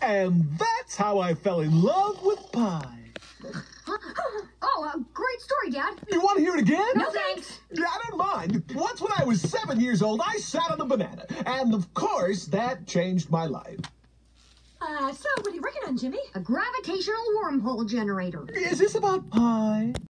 And that's how I fell in love with pie. Oh, great story, Dad. You want to hear it again? No, thanks. Yeah, I don't mind. Once when I was 7 years old, I sat on a banana. And, of course, that changed my life. So what are you working on, Jimmy? A gravitational wormhole generator. Is this about pie?